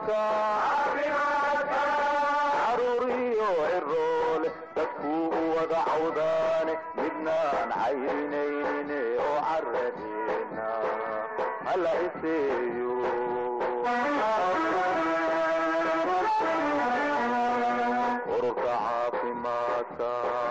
caruuriyo ciroole dadkuu wada cawdaane midnaan cayrinayne oo caradeena hala iseeyo ururka caafimaadka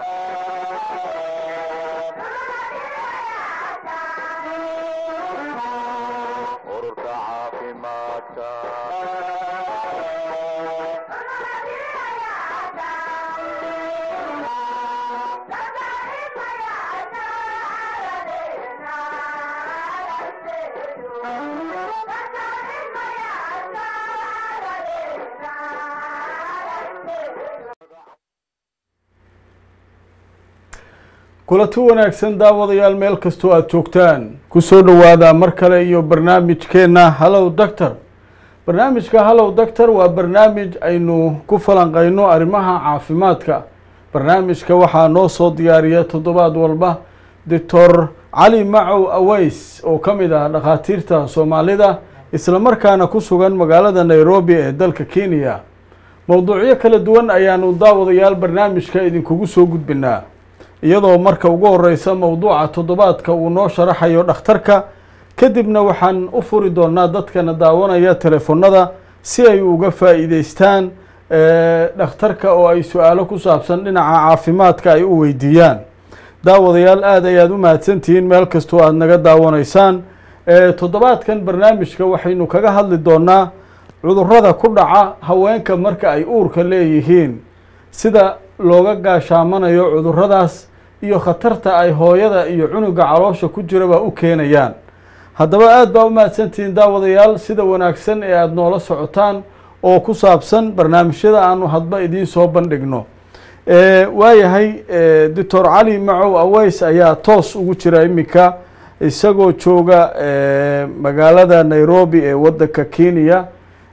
kulanti wanaagsan daawadayaal meel kastoo aad joogtaan kusoo dhawaada mar kale iyo barnaamijkeena Hello Doctor. barnaamijka Hello Doctor waa barnaamij aynu ku falanqeyno arrimaha caafimaadka. barnaamijka waxaa noo soo diyaariya toddobaad walba Dr. Cali Macow Aways oo kamid ah dhakhaatiirta Soomaalida isla markaana ku sugan magaalada Nairobi ee dalka Kenya. mowduucyo kala duwan ayaanu daawadayaal barnaamijka idinkugu soo gudbinaa iyadoo marka ugu horeysa mowduuca toddobaadka uu noo sharaxayo dhakhtarka kadibna waxaan u furi doonaa dadkana daawanaya telefoonada si ay uga faa'iideystaan dhakhtarka oo ay su'aalo ku saabsan dhinaca caafimaadka ay u weydiiyaan. daawadayaal aad ayaad u mahadsantihiin meel kastoo aad naga daawanaysaan. toddobaadkan barnaamijka waxaynu kaga hadli doonaa cudurrada ku dhaca haweenka marka ay uurka leeyihiin, sida looga gaashaamanayo cudurradaas iyo khatarta ay hooyada iyo cunuga caloosha ku jiraba u keenayaan. haddaba aad baa u mahadsantihiin daawadayaal sida wanaagsan ee aada noola socotaan oo ku saabsan barnaamijyada aanu hadba idiin soo bandhigno. waayahay Dr. Cali Macow Aways ayaa toos ugu jira iminka isagoo jooga magaalada Nairobi ee wadanka Kenya.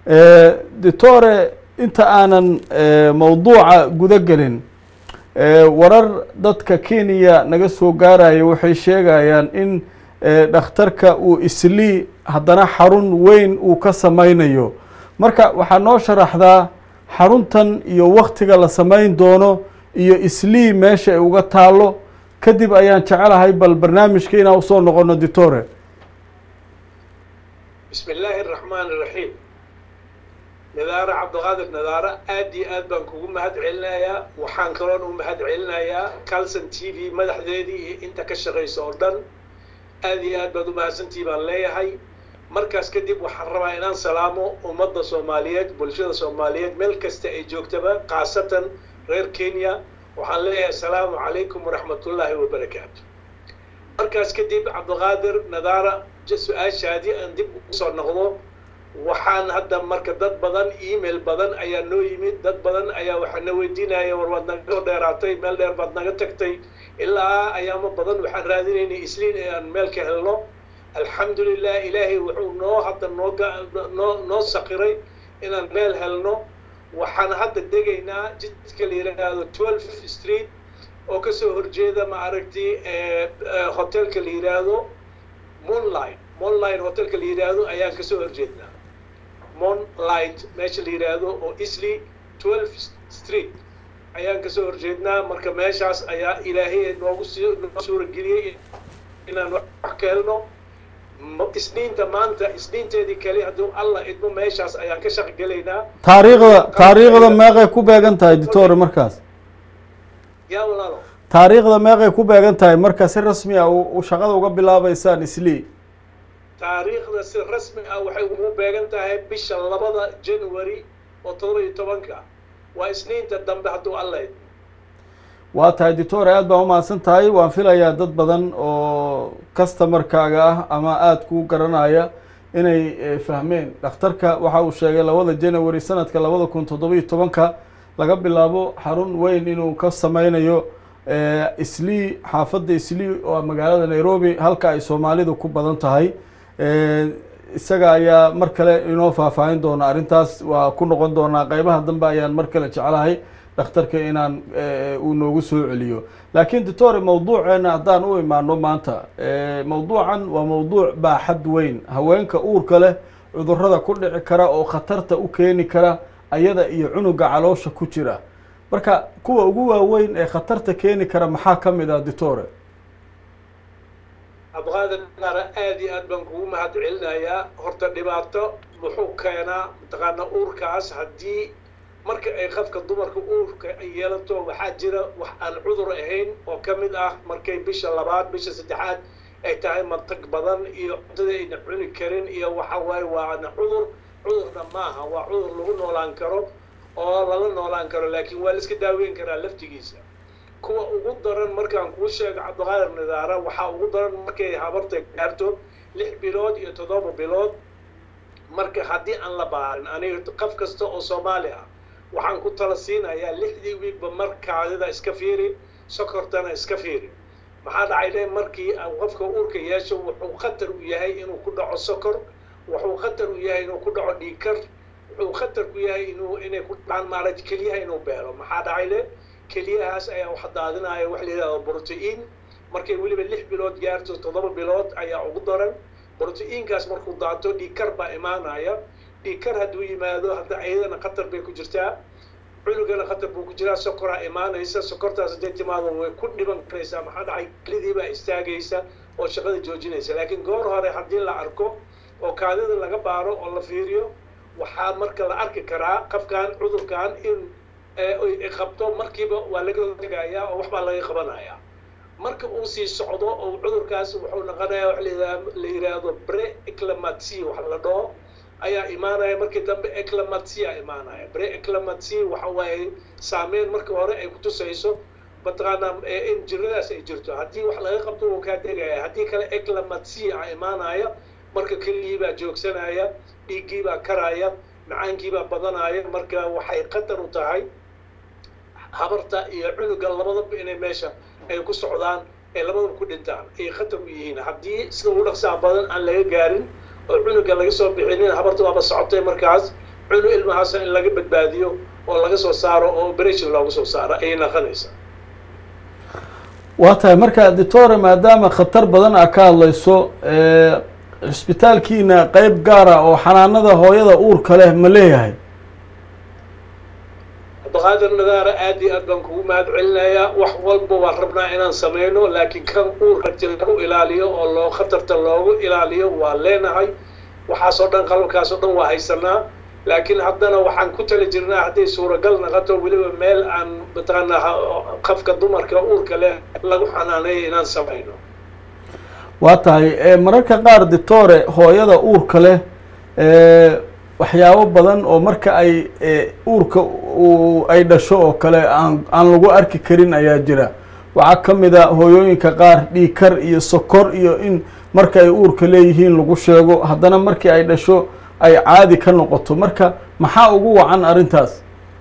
Doctor, inta aanan mowduuca guda gelin warar dadka Kenya naga soo gaaraya waxay sheegayaan in dhakhtarka uu islii haddana xarun weyn uu ka sameynayo. marka waxaa noo sharaxdaa xaruntan iyo waqtiga la sameyn doono iyo islii meesha ay uga taalo, kadib ayaan jecelahay bal barnaamijka inaan usoo noqono Doctor. bismillaahi raxmaani raxiim. نذارة عبد القادر نذارة أدي أدبان كوجو مهد علنايا وحان كلون ومهد علنايا كالسن تي في مدح ذي أنت كشغي سوردن أدي أدبان مهسن تي بان ليا هاي مركز كديب وحرما إنان سلامو ومضى صوماليات بلشدة صوماليات ملكز تأجوك تبا قاسة غير كينيا وحان ليا السلام عليكم ورحمة الله وبركاته. مركز كديب عبد القادر نذارة جسو شادي أندب وصار نغضو waxaan hadda marka dad badan email badan ayaa noo yimid, dad badan ayaa waxaana weydiinaya war waad naga dheeraatay, meel dheer baad naga tagtay, ilaa ayaamo badan waxaan raadinaynay isliin aan meel ka helno. alxamdulilah ilaahay wuxuu noo hadda noo saqiray inaan meel helno. waxaan hadda degaynaa jidka la yiraahdo 12th Street oo kasoo horjeeda ma aragtay hotelka la yiraahdo Moonlight hotelka la yiraahdo ayaan kasoo horjeednaa. Moonlight meesha la yiraahdo oo Islii 12th Street ayaan kasoo horjeednaa. marka meeshaas ayaa ilaahay noogu suura geliyay inaan wax ka helno. isniinta maanta isniinteedii kale hadduu Allah idmo meeshaas ayaan ka shaqo gelaynaa. taariikhda meeqay ku beegan tahay Doctor markaas? yaa walaalo, taariikhda meeqay ku beegan tahay marka si rasmi ah uu shaqada uga bilaabaysaan Islii? taariikhda si rasmi ah waxay ugu beegan tahay bisha 2 January oo 17 waa isniinta dambe hadduu Allah idmo. waa tahay Doctor, aad baa u mahadsan tahay. waan filayaa dad badan oo customer-kaaga ah ama aad ku garanaya inay fahmeen. dhakhtarka waxa uu sheegay 2 January sanadka 2017 laga bilaabo xarun weyn inuu ka sameynayo Islii, xaafadda Islii oo magaalada Nairobi halka ay Soomaalidu ku badan tahay. isaga ayaa mar kale inoo faahfaahin doona arrintaas. waa ku noqon doonaa qaybaha dambe ayaan mar kale jecelahay dhakhtarka inaan uu noogu soo celiyo. laakiin Doctor, mowduuceena haddaan u imaano maanta, mowduucan waa mowduuc baaxad weyn. haweenka uurka leh cudurrada ku dhici kara oo khatarta u keeni kara ayada iyo cunuga caloosha ku jira. marka kuwa ugu waaweyn ee khatarta keeni kara maxaa ka mid ah doctor? abqaada nadaara aad iyo aad baan kugu mahad celinayaa. horta dhibaato muxuu keenaa mataqaana uurkaas haddii marka ay qofka dumarka uurka ay yeelato waxaa jira wax aan cudur ahayn oo ka mid ah markay bisha labaad bisha saddexaad ay tahay mantag badan iyo cuntada ayna cuni karin iyo waxa waaye waana cudurna maaha, waa cudur lagu noolaan karo oo lala noolaan karo laakiin waa la iska daaweyn karaa laftigiisa. kuwa ugu daran markaan kuu sheego cabdiqaadir nadaara waxaa ugu daran markay habarta gaarto 6 bilood iyo 7 bilood. marka haddii aan la baarin aniga qof kasta oo Soomaali ah waxaan ku tala siinayaa 6 wiigba markaadida iska fiiri, sokortana iska fiiri. maxaa dhacay markii qofka uurka yeesho wuxuu khatar u yahay inuu ku dhaco sokor, wuxuu khatar u yahay inuu ku dhaco dhiigkar, wuxuu khatar ku yahay inay ku dhacaan maaragtay keliyaha inuu beelo. maxaa dhacay keliyahaas ayaa wax daadinaya wax la yiraahdo protein. markay weliba 6 bilood gaarto 7 bilood ayaa ugu daran. proteinkaas markuu daato dhiigkar baa imaanaya. dhiigkar hadduu yimaado hadda ayadana khatar bay ku jirtaa, cunugana khatar buu ku jiraa, sokoraa imaanaysa. sokortaas hadday timaado way ku dhiban karaysaa. maxaa dhacay kelidii baa istaagaysa oo shaqada joojinaysa. laakiin goor hore haddii la arko oo kaadida laga baaro oo la fiiriyo waxaa marka la arki karaa qofkan cudurkan in ay qabto markiiba waa laga hortagayaa oo waxbaa laga qabanayaa. marka uu sii socdo oo cudurkaas wuxuu noqonayaa wax la yiraahdo pre-eclampsia wax la dhaho ayaa imaanaya. markii dambe eclampsia imaanaya. pre-eclampsia waxa waaye saameyn marka hore ay ku tusayso mataqaana in jiradaas ay jirto. haddii wax laga qabto wuu kaa degaya, haddii kale eclampsia imaanaya. marka keliyii baa joogsanaya, dhiiggii baa karaya, macaankii baa badanaya. marka waxay khatar u tahay habarta iyo cunuga labadaba inay meesha ay ku socdaan ee labadaba ku dhintaan ay khatar u yihiin. haddii sida ugu dhaqsaha badan aan laga gaarin oo cunuga laga soo bixinin habarta waaba socotay. markaas cunug ilmahaas in laga badbaadiyo oo laga soo saaro oo operation loogu soo saaro ayay naqanaysaa. waa tahay marka doctor maadaama khatar badan aa ka hadlayso cisbitaalkiina qayb gaara oo xanaanada hooyada uurka leh ma leeyahay? abdiqaadir nadaara aad iyo aad baan kugu mahad celinayaa. wax walba waan rabnaa inaan sameyno laakiin kan uurka lagu ilaaliyo oo loo khatarta loogu ilaaliyo waa leenahay. waxaasoo dhan qalabkaasoo dhan waa haysanaa laakiin haddana waxaan ku tala jirnaa hadday suuragal noqoto weliba meel aan mataqaanaa qofka dumarka uurka leh lagu xanaaneeyo inaan sameyno. waa tahay mararka qaar doctore hooyada uurka leh waxyaabo badan oo marka ay uurka ay dhasho oo kale aan lagu arki karin ayaa jira. waxaa ka mid a hooyooyinka qaar dhiigkar iyo sokor iyo in marka ay uurka leeyihiin lagu sheego haddana markii ay dhasho ay caadi ka noqoto. marka maxaa ugu wacan arrintaas?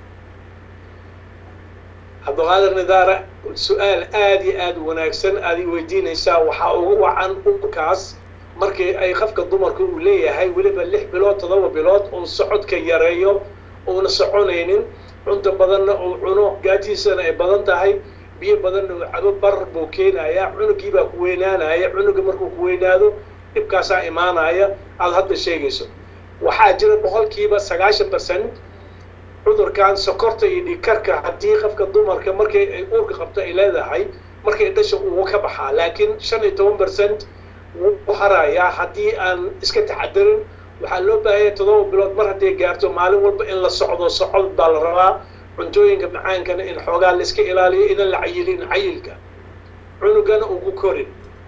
cabdiqaadir nadaara su-aal aad iyo aad u wanaagsan aad i weydiinaysaa. waxaa ugu wacan uurkaas markii ay qofka dumarka uu leeyahay weliba 6 bilood 7 bilood oo socodka yareeyo uuna soconaynin, cunto badanna uu cuno, gaajiisana ay badan tahay, biyo badanna uu cabo, barar buu keenayaa. cunugii baa ku weynaanaya. cunuga markuu ku weynaado dhibkaasaa imaanaya aad hadda sheegayso. waxaa jira 90% cudurkan sokorta iyo dhiigkarka haddii qofka dumarka markay ay uurka qabto ay leedahay markay dhasho uu ka baxaa. laakiin 15% wuu harayaa haddii aan iska taxadarin. waxaa loo baahanyahay 7 bilood mar hadday gaarto maalin walba in la socod baa la rabaa. cuntooyinka macaankana in xoogaa la iska ilaaliyo, inaan la cayilin cayilka cunugana uu ku korin.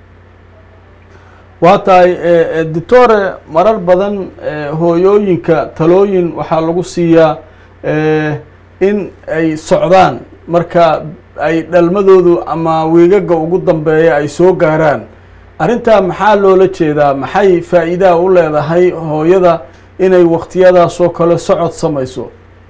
waa tahay doctore marar badan hooyooyinka talooyin waxaa lagu siiyaa in ay socdaan marka ay dhalmadoodu ama wiigaga ugu dambeeya ay soo gaaraan. arrintaa maxaa loola jeedaa? maxay faa'iidaa u leedahay hooyada inay waqtiyadaasoo kale socod samayso?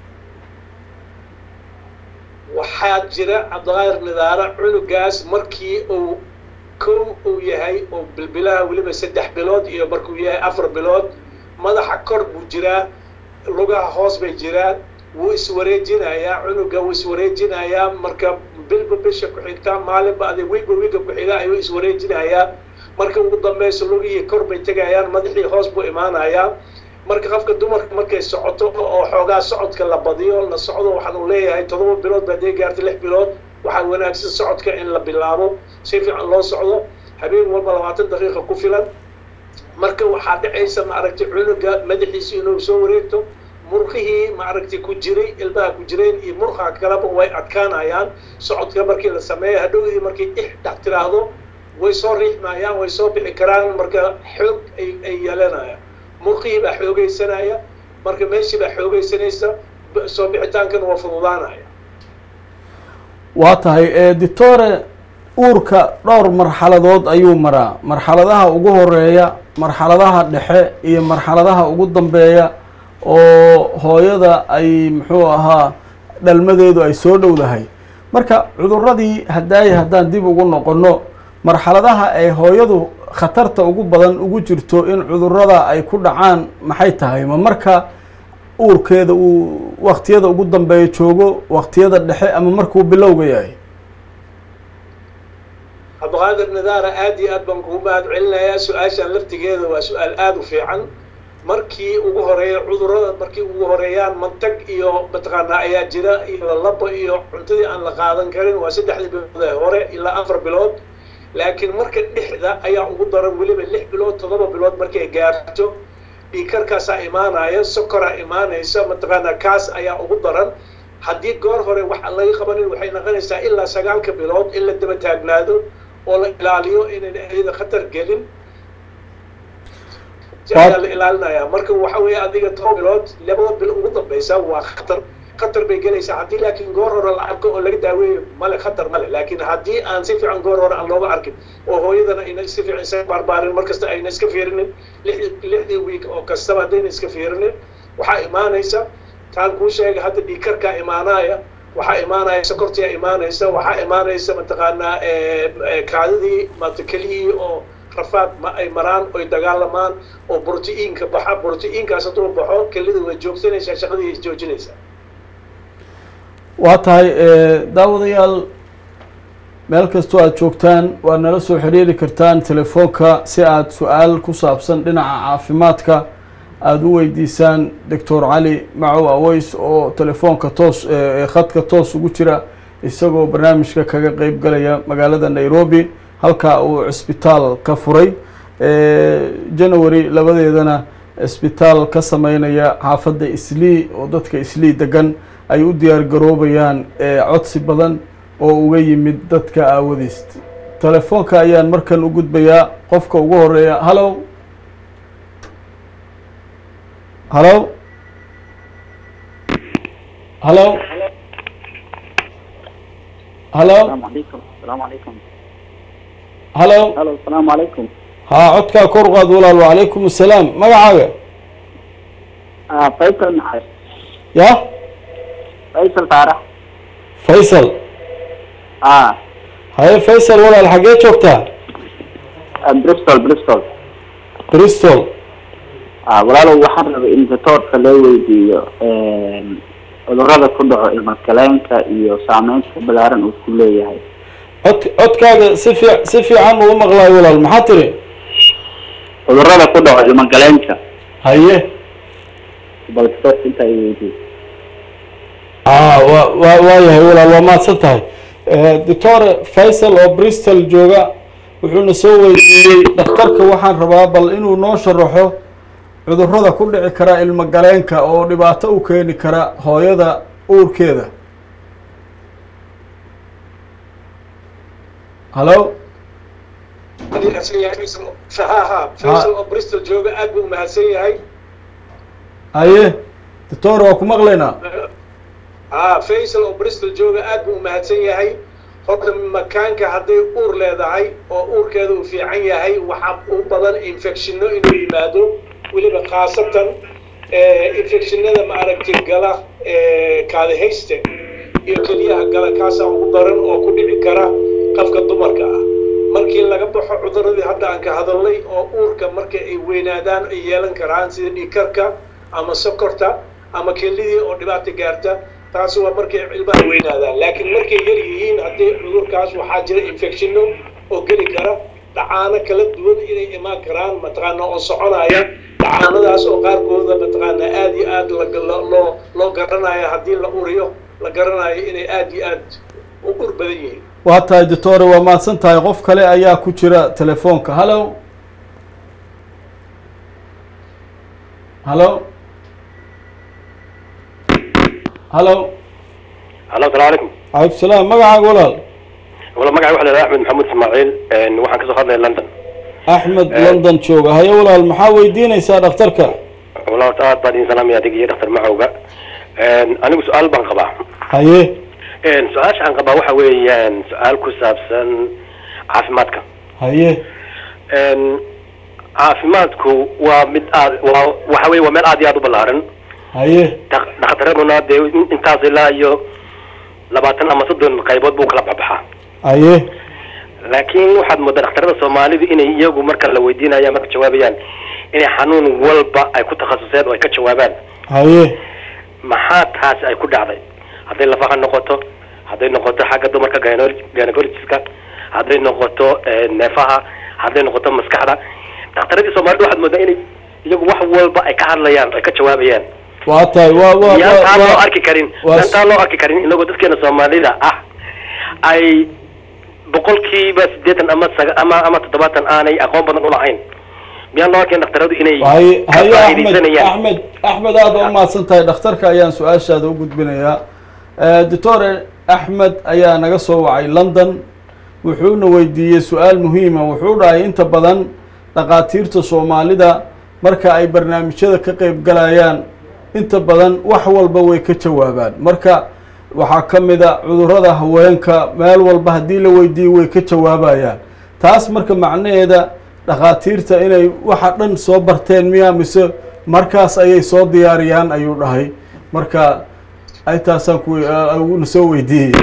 waxaa jira cabdiqaadir nadaara cunugaas markii uu uu yahay oo bilbilaha weliba 3 bilood iyo markuu yahay 4 bilood madaxa kor buu jiraa, lugaha hoos bay jiraan, wuu iswareejinayaa. cunuga wuu iswareejinayaa marka bilba bisha ku xigta maalinba adig wiiga ku xiga ayuu iswareejinayaa. marka ugu dambayso lugihii kor bay tegayaan, madaxii hoos buu imaanayaa. marka qofka dumarka markay socoto oo xoogaa socodka la badiyo la socdo waxaan u leeyahay 7 bilood baad gaartay 6 bilood waxaa wanaagsan socodka in la bilaabo si fiican loo socdo habeen walba 20 daqiiqo ku filan marka waxaa dhacaysa ma aragtay cunuga madaxiisa inuu soo wareegto murqihii ma aragtay ku jiray ilbaha ku jireen iyo murqaha kaleba way adkaanayaan socodka markii la sameeyo hadhowdii markii dhex tiraahdo way soo riixmayaan way soo bixi karaan marka xoog ay yeelanayaan murqihii baa xoogaysanaya marka meeshii baa xoogaysanaysa soo bixitaankana waa fududaanaya waa tahay doctore uurka dhowr marxaladood ayuu maraa marxaladaha ugu horeeya marxaladaha dhexe iyo marxaladaha ugu dambeeya oo hooyada ay muxuu ahaa dhalmadeedu ay soo dhowdahay marka cudurradii haddaan dib ugu noqono marxaladaha ay hooyadu khatarta ugu badan ugu jirto in cudurrada ay ku dhacaan maxay tahay ma marka uurkeeda uu waqtiyada ugu dambeeya joogo waqtiyada dhexe ama markuu bilowga yahay cabdiqaadir nadaara aad iyo aad baan kugu mahad celinayaa su-aashaan laftigeeda waa su-aal aada u fiican markii ugu horeeya cudurrada markii ugu horeeyaan mantag iyo mataqaanaa ayaa jira iyo labo iyo cuntadii aan la qaadan karin waa 3 bilood ee hore ilaa 4 bilood laakiin marka dhexda ayaa ugu daran weliba 6 bilood 7 bilood markay gaarto dhiigkarkaasaa imaanaya sokoraa imaanaysa mataqaanaa kaas ayaa ugu daran haddii goor hore wax aan laga qabanin waxay noqonaysaa ilaa 9 bilood in la daba taagnaado oo la ilaaliyo inayna ayada khatar gelin la ilaalinaya marka waxa weeye adiga 7 bilood 2 bilood ugu dambaysa waa khatar bay gelaysaa haddii laakiin goor hore la arko oo laga daaweeyo male khatar male laakiin haddii aan si fiican goor hore aan looga arkin oo hooyadana ayna si fiican iska barbaarin markasta ayna iska fiirinin 6 week oo kastaba haddayna iska fiirinin waxaa imaanaysa taan kuu sheegay hadda dhiigkarkaa imaanaya waxaa imaanaya sokortiyaa imaanaysa waxaa imaanaysa mataqaanaa kaadidii keliyii oo rafaad ma ay maraan oy dagaalamaan oo brotiinka baxa brotiinkaas hadduu baxo kelida way joogsanaysaa shaqadii ay joojinaysaa waa tahay daawadayaal meel kastoo aada joogtaan waad nala soo xiriiri kartaan telefoonka si aada su-aal ku saabsan dhinaca caafimaadka aada u weydiisaan doctor cali macow aweys oo telefoonka toos khadka toos ugu jira isagoo barnaamijka kaga qeyb galaya magaalada nairobi halkaa uu cisbitaal ka furay january 2 cisbitaal ka sameynaya xaafadda islii oo dadka islii degan ay u diyaar garoobayaan codsi badan oo uga yimid dadka aawadiis telefoonka ayaan markan u gudbayaa qofka ugu horeeya hallo hallo hallo hallo السلام عليكم hallo الو السلام عليكم haa codkaa kor qaad walaal wacalaykum assalaam magacaaga فيصل معاي ya فيصل فارح faysal haye faysal walaal xaggee joogtaa بريستول bristol walaalow waxaan rabay in doctorka loo weydiiyo cudurrada ku dhaco ilma galeenka iyo saameynta balaaran uu ku leeyahay codkaaga si fiican uu maqlaayo walaal maxaa tiri cudurrada ku dhaco ilma galeenka haye bal doctor inta ay weydiiyo waayahay walaal waa mahadsan tahay doctor faysal oo bristol jooga wuxuuna soo weydiiyey dhakhtarka waxaan rabaa bal inuu noo sharaxo cudurrada ku dhici kara ilma galeenka oo dhibaato u keeni kara hooyada uurkeeda hallo faysal oo bristol jooga aad buu mahadsan yahay haye doctor waa ku maqlaynaa faysal oo bristol jooga aad buu mahadsan yahay horta makaanka hadday uur leedahay oo uurkeeda uu fiican yahay waxaa u badan infectionno inuu yimaado weliba khaasatan infectionada ma aragtay gala kaadihayste iyo keliyaha gala kaasaa ugu daran oo ku dhici kara qofka dumarka ah markii laga baxo cuduradii hadda aan ka hadalnay oo uurka marka ay weynaadaan ay yeelan karaan sida dhiigkarka ama sokorta ama kelidii oo dhibaata gaarta taasi waa markay ilmaha weynaadaan laakiin markay yar yihiin haddii cudurkaas waxaa jira infectionno oo geli kara dhacaano kala duwan inay imaan karaan mataqaana oo soconaya dhacaanadaas oo qaarkooda mataqaana aad iyo aad loo garanayo haddii la uriyo la garanayo inay aad iyo aad u ur badan yihiin. waa tahay doctore waa mahadsan tahay. qof kale ayaa ku jira telefoonka. hallo hallo hallo الو السلام عليكم. calaykum salaam. magacaaga walaal? والله magacay waxa la yiraahdaa Axmed Maxamuud Ismaaciil waxaan ka soo hadlay London. axmed london jooga. haye walaal maxaa weydiinaysaa dhakhtarka? والله taad baadin salaam ya digay dhakhtar macawga anigu su'aal baan qabaa. haye su'aasha aan qabaa waxa weeyaan su'aal ku saabsan caafimaadka. haye caafimaadku waa mid aad waxa weey waa meel aad iyo aad u ballaaran. haye dhakhtaraduna dee intaas ilaa iyo 20 ama 30 qaybood buu kala baxaa. haye laakiin waxaad moodaa dhakhtarada Soomaalidu inay iyagu marka la weydiinayo marka jawaabayaan inay xanuun walba ay ku takhasuseen oo ay ka jawaabaan. haye maxaa taas ay ku dhacday? hadday lafaha noqoto, hadday noqoto xagga dumarka gynecologiska, hadday noqoto neefaha, hadday noqoto maskaxda, dhakhtaradii Soomaalidu waxaad moodaa inay iyagu wax walba ay ka hadlayaan ay ka jawaabayaan. waa tahay yaa loo arki karin inagoo dadkeena Soomaalida ah ay boqolkiiba 80 ama 70 aanay aqoon badan u lahayn. miyaan loo arkin dhakhtaradu inay haye axmed aad u mahadsan tahay. dhakhtarka ayaan su-aashaada u gudbinayaa. doctore axmed ayaa naga soo wacay London, wuxuuna weydiiyey su-aal muhiima. wuxuu dhahay inta badan dhakhaatiirta Soomaalida marka ay barnaamijyada ka qeyb galayaan inta badan wax walba way ka jawaabaan. marka waxaa ka mid a cudurrada haweenka, meel walba haddii la weydiiyo way ka jawaabayaan. taas marka macnaheeda dhakhaatiirta inay waxa dhan soo barteen miyaa, mise markaas ayay soo diyaariyaan ayuu dhahay. marka ay taasaan kuna soo weydiiyey.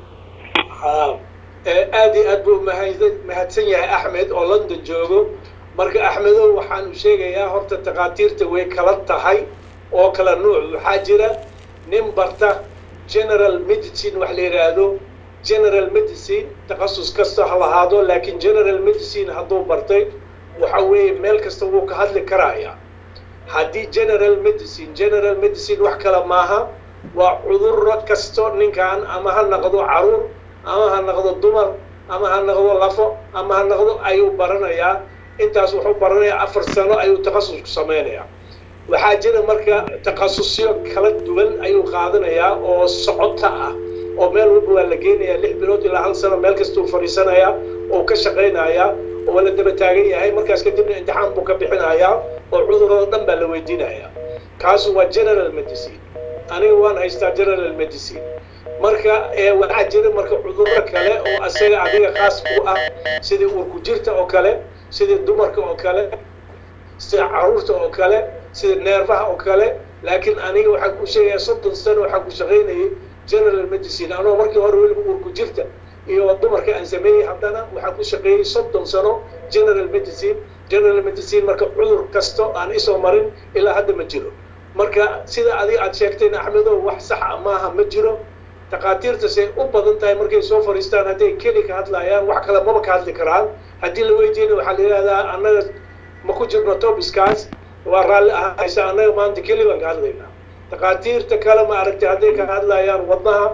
aad iyo aad buu mahadsan yahay Axmed oo London joogo. marka Axmedow waxaan u sheegayaa horta dhakhaatiirta way kala tahay oo kala nooc. waxaa jira nin barta general medicine wax la yiraahdo. general medicine takhasus kasta ha lahaado, laakiin general medicine hadduu bartay waxa weeye meel kasta wuu ka hadli karayaa. haddii general medicine wax kale maaha, waa cudurro kasto ninkan ama ha noqdo caruur ama ha noqdo dumar ama ha noqdo lafo ama ha noqdo ayuu baranayaa. intaas wuxuu baranayaa 4 sano ayuu takhasus ku sameynayaa. waxaa jira marka takhasusyo kala duwan ayuu qaadanayaa oo socota ah oo meel walba waa la geenayaa 6 bilood ilaa 1 sano meel kasta uu fadhiisanayaa oo ka shaqeynayaa oo la daba taagan yahay. markaas kadibna imtixaan buu ka bixinayaa oo cudurrada dhan baa la weydiinayaa. kaasu waa general medicine. aniga waan haystaa general medicine. marka waxaa jira marka cudurro kale oo asaga adiga khaas ku ah, sidii uurku jirta oo kale, sidii dumarka oo kale, sida caruurta oo kale, sida neerfaha oo kale. laakiin aniga waxaan ku sheegayaa 30 sano waxaan ku shaqeynayay general medicine. anoo markii hore weliba uurku jirta iyo dumarka aan sameeyey, haddana waxaan ku shaqeeyey 30 sano general medicine. marka cudur kasto aan isoo marin ilaa hadda ma jiro. marka sida adiga aad sheegtayna Axmedow wax sax maaha ma jiro. dhakhaatiirta say u badan tahay markay soo fadhiistaan hadday keli ka hadlayaan wax kale maba ka hadli karaan. haddii la weydiina waxaa la yidhahdaa annaga ma ku jirno topiskaas, waa raalli ahaysa, annaga maanta keli baan ka hadlaynaa. dhakhaatiirta kale ma aragtay hadday ka hadlayaan wadnaha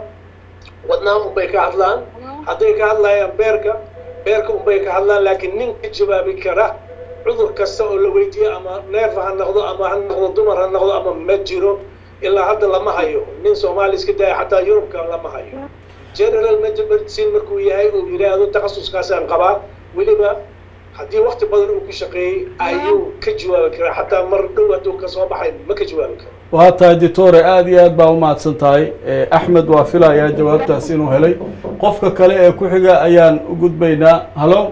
unbay ka hadlaan. hadday ka hadlayaan beerka unbay ka hadlaan. laakiin nin ka jawaabi kara cudur kasta oo la weydiiyo ama neerfa ha noqdo ama ha noqdo dumar ha noqdo ama ma jiro. ilaa hadda lama hayo nin Soomaali iska day xataa Yurubka lama hayo. general medicine markuu yahay oo yiraahdo takhasuskaasaan qabaa, weliba haddii waqti badan uu ku shaqeeyey ayuu ka jawaabi karaa. xataa mar dhow hadduu ka soo baxay ma ka jawaabi karo. waa tahay doctore aad iyo aad baa u mahadsan tahay. axmed waa filayaa jawaabtaas inuu helay. qofka kale ee ku xiga ayaan u gudbaynaa. hallo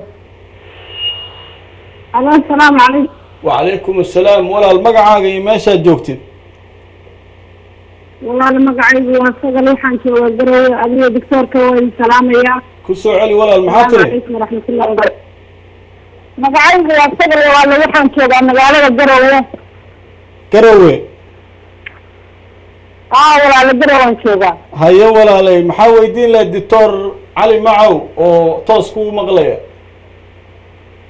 asalaamu calaykum. wacalaykum assalaam. walaal magacaaga iyo meeshaad joogtid? walaal magacaygu waa Sagal, waxaan joogaa Garowe. adiga doctorka waan salaamayaa. ku soo celi walaal. maxaa tiri? waraxmatullahi wabarakatuh. magacaygu waa Sagal, walaal waxaan joogaa magaalada Garowe. walaal Garowe waan joogaa. haye walaalay maxaa weydiin lahayd doctor cali macow oo toos kugu maqlaya?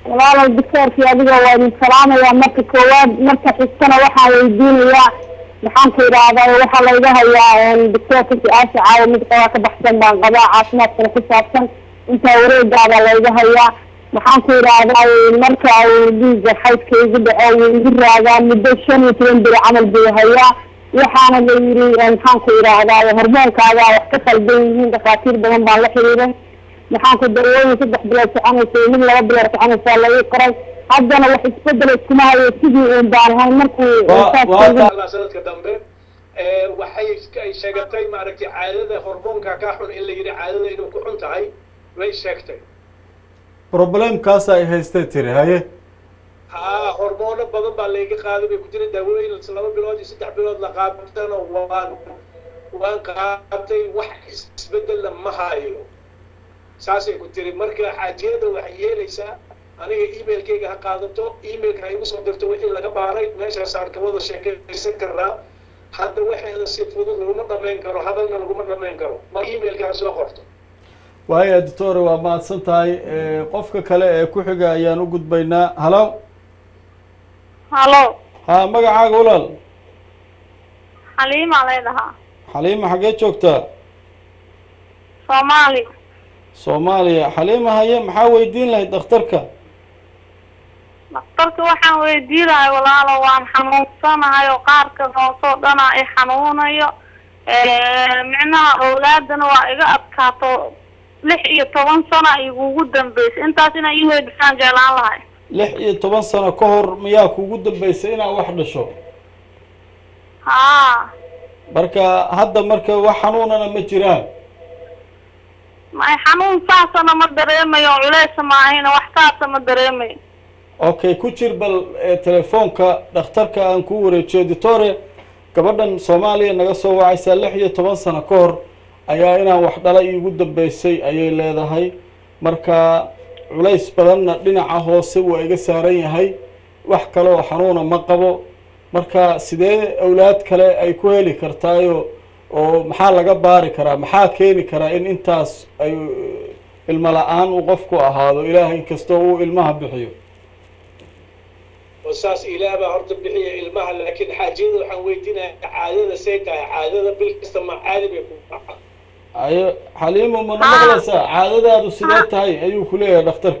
walaalow doctorkii adiga waa idin salaamayaa marka koowaad marka xigtana waxaa weydiinayaa maxaan ku idhaahdaa waxaa layga hayaa doctorka su-aasha caawa mid qabaa ka baxsan baan qabaa caafimaadkana ku saabsan intaa wareegaada layga hayaa maxaan ku idhaahdaa marka dhiiga xaydka igu dhaco wuu igu raagaa muddo 15 beri camal buu hayaa waxaana la yiri maxaan ku idhaahdaa hormoonkaaga wax ka qaldan yihiin dhakhaatiir badan baan la xiriiray maxaan ku dareemay 3 bilood soconaysa mid 2 bilood soconaysa la ii qoray haddana wax isbedel iskuma hayo sidii uu baanahay markuu sanadka dambe waxay ay sheegatay maaragtay caadada hormoonka ka xun in la yiri caadada inuu ku xun tahay way sheegtay problemkaas ay haystay tiri haye hormoono badan baa laga qaaday bay ku jira daawooyin 2 bilood iyo 3 bilood la qaatana waan qaatay wax isbedel ma hayo saasay ku tiri marka xaajiyada waxay yeelaysaa aniga emailkayga ha qaadato emailka igu soo dirto wixii laga baaray meeshaas aan ka wada sheekaysan karnaa hadda waxeeda si fudud laguma dhamayn karo hadalna laguma dhamayn karo ma emailkaa soo qorto waayo doctor waa mahadsan tahay qofka kale ee ku xiga ayaan u gudbaynaa halo ha magacaaga walaal xaliima leedahaa xaliima xaggee joogtaa soomaaliya xaliima haye maxaa weydiin lahayd dhakhtarka waxaan weydiin lahay walaalo waan xanuunsanahay oo qaarka hoosoo dhana i xanuunayo micnaha awlaadana waa iga adkaato 16 sano igugu dambeysay intaas inaa ii weydisaan jeclaan lahay 16 sano ka hor miyaa kuugu dambeysay inaad wax dhasho marka hadda marka wax xanuunana ma jiraan may xanuun saasana ma dareemayo culays maahina wax saasa ma dareemayo okay ku jir bal telefoonka dhakhtarka aan ku wareejiyo doctore gabadhan Soomaaliya naga soo wacaysa 16 sano ka hor ayaa inaan wax dhala iigu dambeysay ayay leedahay marka culays badanna dhinaca hoose waa iga saaran yahay wax kale oo xanuuna ma qabo marka sidee awlaad kale ay ku heli kartaayo oo maxaa laga baari karaa maxaa keeni karaa in intaas ay ilma la'aan uu qofku ahaado ilaahay kastoo uu ilmaha bixiyo وساس إلى ما هرت بحية المها لكن حاجين وحنويتنا عادة سيتها عادة بالكستمع عادة بيكون أيوة حليم من مغلسة عادة هذا سيدات هاي أيوة كلية دكتورك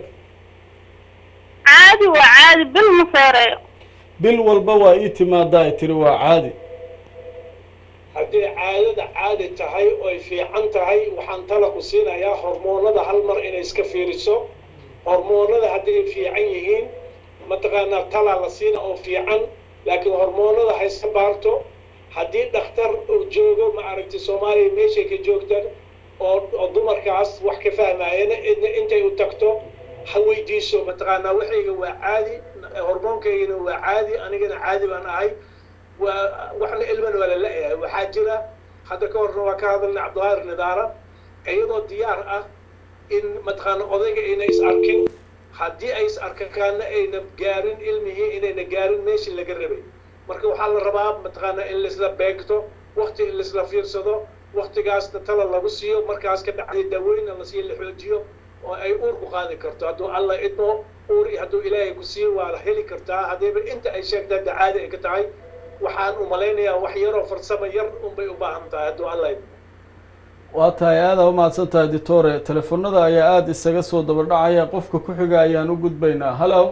عادي وعادي بالمصيرية بالوالبوائيتي ما دايتري وعادي هذه عادة هاي وفي عنتها وحنطلق سينا يا هرمون هذا هالمر إن إسكافيرسو هرمون هذا هذه في عينهين mataqaana tala la siina oo fiican laakiin hormoonada haysan baarto hadii dhakhtar uu joogo ma aragti Soomaaliya meesha ka joogtaan oo dumarkaas wax ka fahmayeen intay u tagto ha weydiiso mataqaana waxiga waa caadi hormoonkayga waa caadi anigana caadi baan ahay waxna ilman wala la waxa jira hadda ka hor waa ka hadalna Cabdullah Nidaara iyadoo diyaar ah in mataqaana odayga inay is arkin haddii ay is arkaana ayna gaarin ilmihii inayna gaarin meeshii laga rabay marka waxaa la rabaa mataqaana in laisla beegto waqti in laisla fiirsado waqtigaasna tala lagu siiyo markaas ka dhacday dawooyin la siiyo la xoojiyo oo ay uur ku qaadi karto hadduu alla idmo uur hadduu ilaahay ku siiyo waa la heli kartaa haddiiba inta ay sheegtaa caadi ay ka tahay waxaan u malaynayaa wax yaroo farsamo yar unbay u baahan tahay hadduu alla idmo waatahay aada u mahadsan tahay doctore telefoonada ayaa aada isaga soo daba dhacaya qofka ku xiga ayaan u gudbaynaa hallo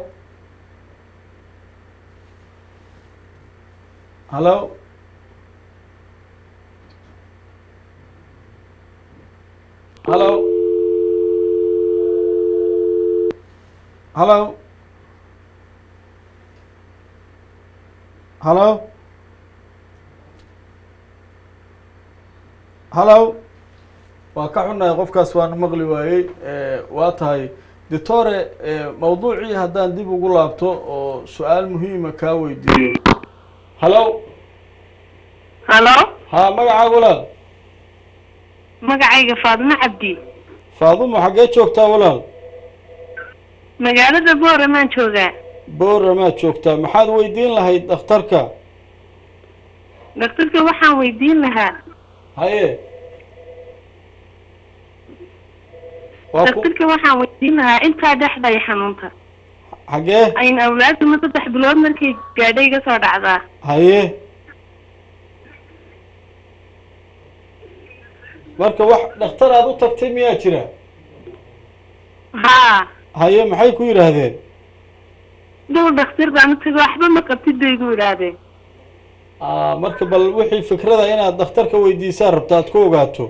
hallo hallo hallo hallo hallo waa ka xunnahay qofkaas waan maqli waayey waa tahay doctore mawduucii haddaan dib ugu laabto oo su-aal muhiima kaa weydiiyo hallo ha magacaaga walaal magacayga Faadimo Cabdi Faadimo xaggee joogtaa walaal magaalada Booramaan joogaa Booramaa joogtaa maxaad weydiin lahayd dhakhtarka waxaan weydiin lahaa haye daktarka waxaan weydiin lahaa intaa dhexday xanuunta حاجة أين أولاد ما تفتح بلود مركي قاعدة قصر عذا هاي marka wax dhakhtar aad u tagtay miyaa jira ها haye maxay ku yiraahdeen دول دكتور بقى واحدة ما قبتي يقول هذا marka bal wixii fikrada inaad dhakhtarka weydiisaan rabtaad ku ogaato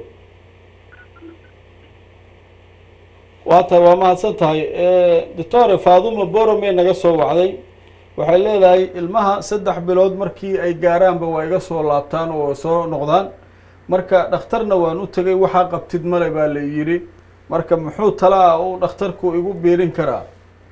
waa mahadsan tahay doctor Faadumo Borome naga soo wacday waxay leedahay ilmaha 3 bilood markii ay gaaraanba waa iga soo laabtaan oo soo noqdaan marka dhakhtarna waan u tagay waxa qabtid male baa la yiri marka muxuu talaa oo dhakhtarku igu beerin karaa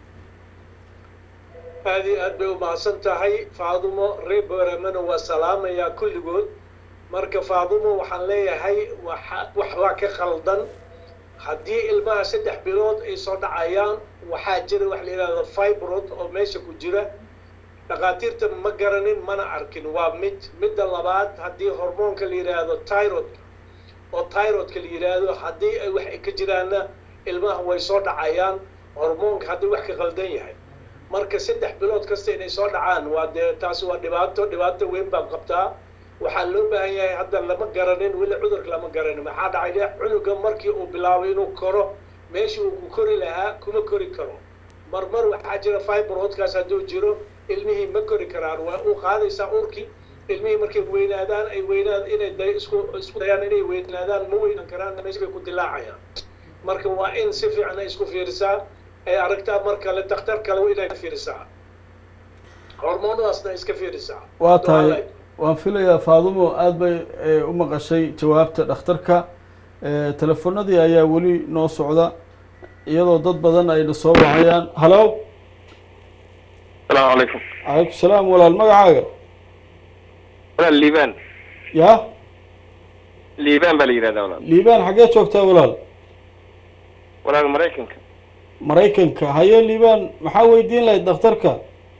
هذه أدب ما سنتهي فاضمة ريبرمنا وسلام يا كل جود مركب فاضمة وحنليه هاي وحواك خلدن هدي الماء 6 بلود يصعد عيان وحاجر وحلينا الفايبرود أو ماشي كجرة دكاتير مقرنين منا أركن ومد اللبات هدي هرمون كليرة هذا تايرود أو تايرود كليرة هدي وح كجرانا الماء هو يصعد عيان هرمون هدي وح خلدن هاي marka 3 bilood kasta inay soo dhacaan waa taas waa dhibaato weyn baa qabtaa waxa loo baahan yahay hadda lama garanin wala cudurka lama garanin waxa dhacay cunuga markii uu bilaabay inuu koro meeshii uu ku kori lahaa kuma kori karo marmar waxa jira fibroidkaas haduu jiro ilmihii ma kori karaan waa uu qaadaysaa urki ilmihii markay weynaadaan ay weynaan inay day isku dayaan inay weynaadaan ma weynan karaan meeshii bay ku dilaacayaan marka waa in si fiican isku fiirsaa aragtaa marka la dhakhtar kale waa inay fiirisaa hormoonadaasna iska fiirisaa waa tahay waan filayaa Faadumo aad bay u maqashay jawaabta dhakhtarka telefoonadii ayaa wali noo socda iyadoo dad badan ay soo wacayaan hello السلام عليكم عليكم السلام walaal magacaaga walaal liibaan ya liibaan baa la yiraahdaa walaal liibaan xagee joogtaa walaal maraykanka haye liibaan maxaa weydiin lahayd dhakhtarka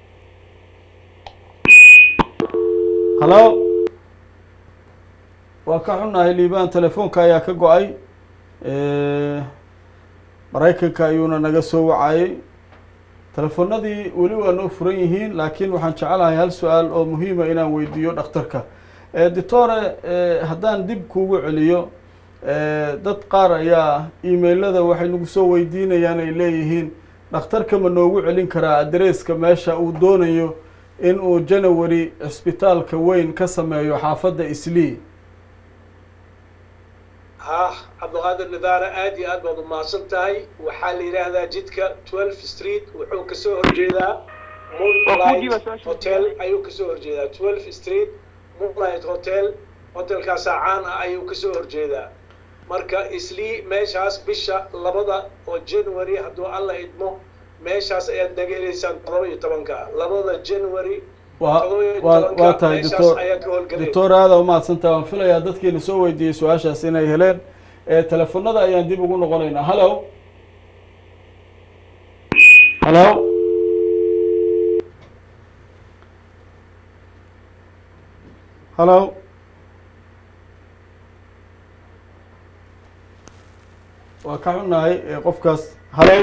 hello waa ka xunahay liibaan telefoonka ayaa ka go-ay maraykanka ayuuna naga soo wacayay telefoonadii weli waa noo furan yihiin laakiin waxaan jecelahay hal su-aal oo muhiima inaan weydiiyo dhakhtarka doctore haddaan dib kuugu celiyo dad qaar ayaa emailada waxay nagu soo weydiinayaan ay leeyihiin dhakhtarka ma noogu celin karaa adresska meesha uu doonayo in uu January isbitaalka weyn ka sameeyo xaafadda Islii Cabdiqaadir Nidaara aad iyo aad baad u mahadsantahay waxaa la yiraahdaa jidka 12 Street wuxuu ka soo horjeedaa Moonlight Hotel ayuu ka soo horjeedaa 12 Street Moonlight Hotel hotelkaas caan ah ayuu ka soo horjeedaa marka Islii meeshaas bisha 2 oo January hadduu alla idmo meeshaas ayaad nageelaysaan 12 January waa tahay doctor aad u mahadsantahay waan filayaa dadkeena soo weydiiyay su'aashaas inay heleen telefoonada ayaan dib ugu noqonaynaa hello waa ka xunahay qofkaas hello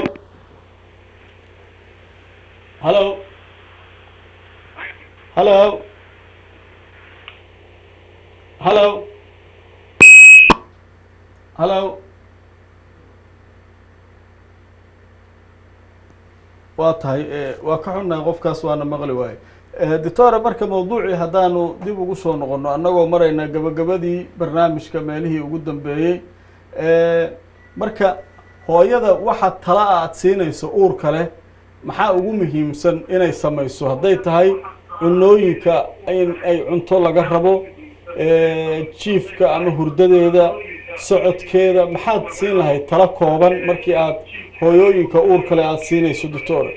waa tahay waa ka xunahay qofkaas waana maqli waaye doctor marka mawduucii haddaanu dib ugu soo noqono annagoo marayna gabagabadii barnaamijka meelihii ugu dambeeyey marka hooyada waxa tala aad siinayso uur kale maxaa ugu muhiimsan inay samayso hadday tahay cunooyinka in ay cunto laga rabo jiifka ama hurdadeeda socodkeeda maxaad siin lahayd tala kooban markii aad hooyooyinka uur kale aad siinayso doctor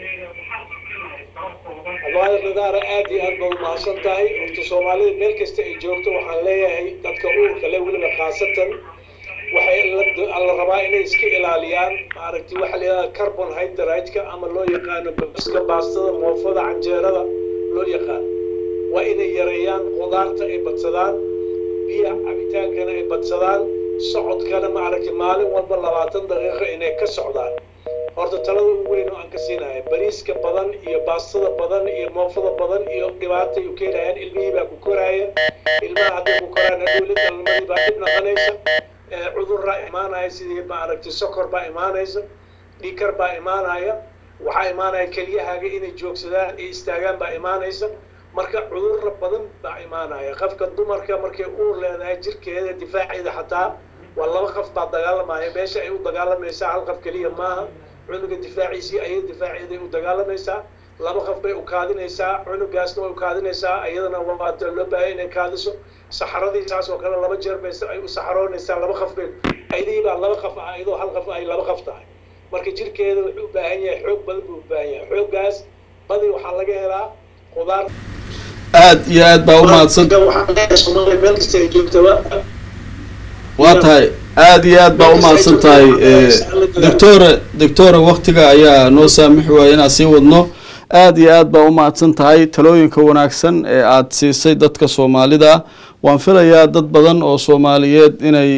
والله النظارة آدي أربع معصن تاعي وتصومالي ملكست إجابته وحنلاقي dadka uurka leh waliba khaasatan waxay la rabaa inay iska ilaaliyaan maaragtay waxa la yiraahdo carbohydrate-ka ama loo yaqaano baska baastada moofada canjeerada loo yaqaan waa inay yareeyaan qudaarta ay badsadaan biyo cabitaankana ay badsadaan socodkana maaragtay maalin walba 20 daqiiqo inay ka socdaan horta talada ugu weyn oo aan ka siinayo bariiska badan iyo baastada badan iyo moofada badan iyo dhibaata u keenayaan ilmihii baa ku koraya ilmaha hadday ku koraan dowladda almadii baa dhib noqonaysa cudurraa imaanaya sidii maaragtay sokor baa imaanaysa dhiikar baa imaanaya waxaa imaanaya kelyahaaga inay joogsadaan ay istaagaan baa imaanaysa marka cudurra badan baa imaanaya qofka dumarka markay uur leedahay jirkeeda difaaceeda xataa waa laba qof baa dagaalamaya meesha ay u dagaalamaysaa hal qof keliya maaha cunuga difaaciisii ayay difaaceeda u dagaalamaysaa laba qof bay u kaadinaysaa cunugaasna way u kaadinaysaa iyadana waa loo baahay inay kaadiso saxaradii saas oo kale laba jeer bay ay u saxaroonaysaa laba qof bay ayadii baa laba qof ah iyadoo hal qof ay laba qof tahay marka jirkeeda wuxuu u baahan yahay xoog badan buu u baahan yahay xooggaas badi waxaa laga helaa qudaar aad iyo aad baa u mahadsan meel kasta ay joogtaba waa tahay aad iyo aad baa u mahadsan tahay doctora waktiga ayaa noo saamixi waaya inaan sii wadno aad iyo aad baa u mahadsan tahay talooyinka wanaagsan ee aada siisay dadka soomaalida waan filayaa dad badan oo soomaaliyeed inay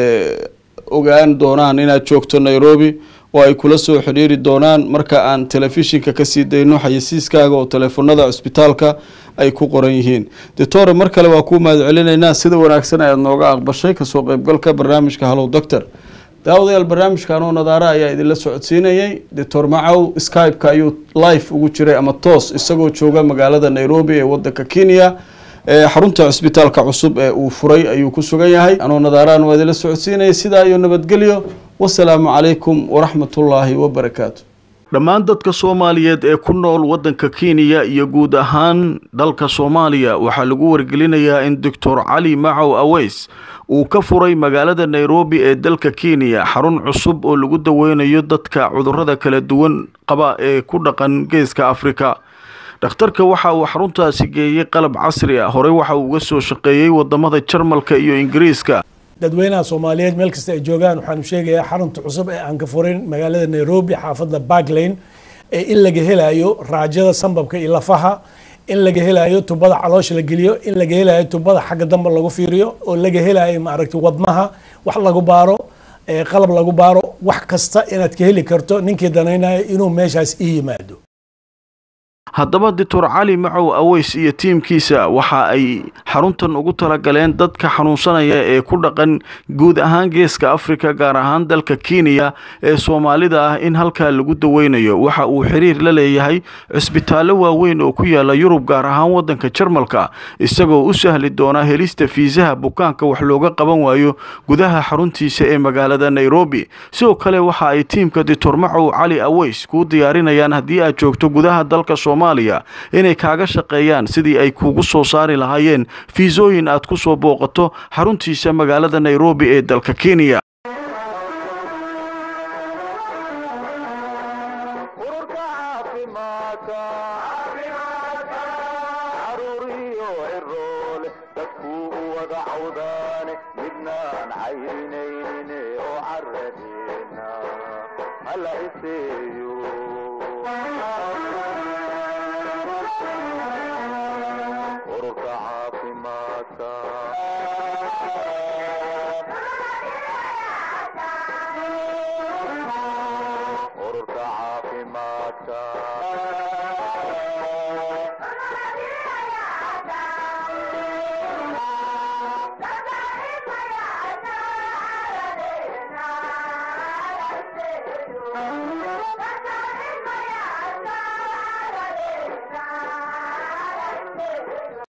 ogaan doonaan inaad joogto Nairobi oo ay kula soo xiriiri doonaan marka aan telefishinka ka sii dayno xayisiiskaaga oo telefoonada isbitaalka ay ku qoran yihiin doctor mar kale waa ku mahadcelinaynaa sida wanaagsan aad nooga aqbashay ka soo qaybgalka barnaamijka Hello Doctor daawadayaal barnaamijkan oo nadaara ayaa idin la socodsiinayay doctor Macaw Skype-ka ayuu live ugu jiray ama toos isagoo jooga magaalada Nairobi ee wadanka Kenya xarunta isbitaalka cusub ee uu furay ayuu ku sugan yahay anoo nadaaraan waa idin la socodsiinayay sida iyo nabadgelyo والسلام عليكم ورحمة الله وبركاته dhammaan dadka Soomaaliyeed ee ku nool wadanka Kenya iyo guud ahaan dalka Soomaaliya waxa lagu wargelinayaa in Dr. Ali Macaw Aweys uu ka furay magaalada Nairobi ee dalka Kenya xarun cusub oo lagu daweynayo dadka cudurrada kala duwan qaba ee ku dhaqan geeska Afrika dhakhtarka waxa uu xaruntaasi geeyay qalab casri ah hore waxa uu uga soo shaqeeyay wadamada Jarmalka iyo Ingiriiska dadweynaha Soomaaliyeed meel kasta ay joogaan waxaan sheegayaa xarunta cusub ee aan ka furin magaalada Nairobi xaafadda Parkland ee in laga helayo raajada sambabka iyo lafaha in laga helayo tubada caloosha la geliyo in laga helayo tubada xagga dambe lagu fiiriyo oo laga helayo maaragtay wadnaha wax lagu baaro qalab lagu baaro wax kasta inaad ka heli karto ninkii danaynayo inuu meeshaas ii yimaado haddaba Dr. Ali Macaw Aweys iyo tiimkiisa waxa ay xaruntan ugu talagaleen dadka xanuunsanaya ee ku dhaqan guud ahaan geeska Afrika gaar ahaan dalka Kenya ee Soomaalida ah in halka lagu daweynayo waxa uu xiriir la leeyahay isbitaallo waaweyn oo ku yaala Yurub gaar ahaan wadanka Jarmalka isagoo u sahli doona helista fiisaha bukaanka wax looga qaban waayo gudaha xaruntiisa ee magaalada Nairobi sidoo kale waxa ay tiimka Dr. Macaw Ali Aweys ku diyaarinayaan haddii aad joogto gudaha dalka Soomaaliya inay kaaga shaqeeyaan sidii ay kugu soo saari lahaayeen fiisooyin aad ku soo booqato xaruntiisa magaalada Nairobi ee dalka Kenya midnaan caynaynin oo caradina hala iseeyo